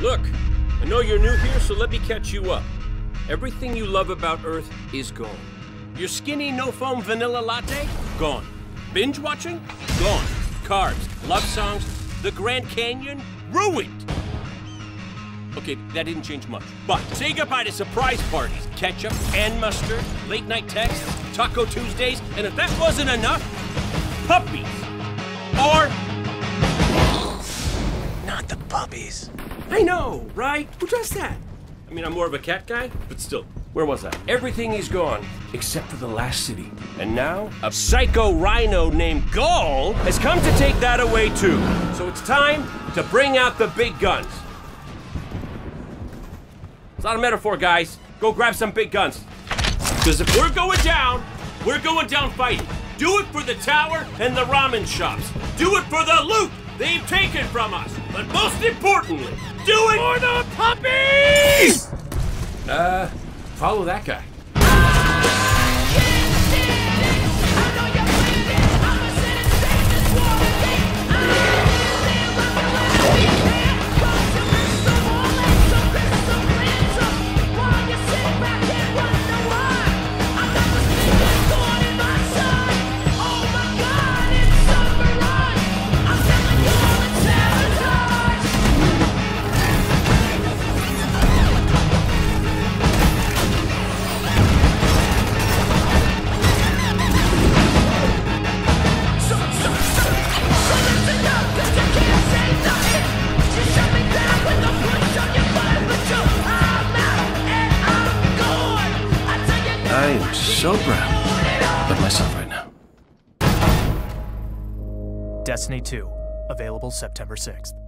Look, I know you're new here, so let me catch you up. Everything you love about Earth is gone. Your skinny, no-foam vanilla latte? Gone. Binge watching? Gone. Carbs, love songs, the Grand Canyon? Ruined! Okay, that didn't change much. But say goodbye to surprise parties, ketchup and mustard, late-night texts, Taco Tuesdays, and if that wasn't enough, puppies. Or... Not the puppies. I know, right? Who does that? I mean, I'm more of a cat guy, but still. Where was I? Everything is gone, except for the last city. And now, a psycho rhino named Gull has come to take that away too. So it's time to bring out the big guns. It's not a metaphor, guys. Go grab some big guns. Because if we're going down fighting. Do it for the tower and the ramen shops. Do it for the loot they've taken from us. But most importantly, do it for the puppies! Follow that guy. I am so proud of myself right now. Destiny 2, available September 6th.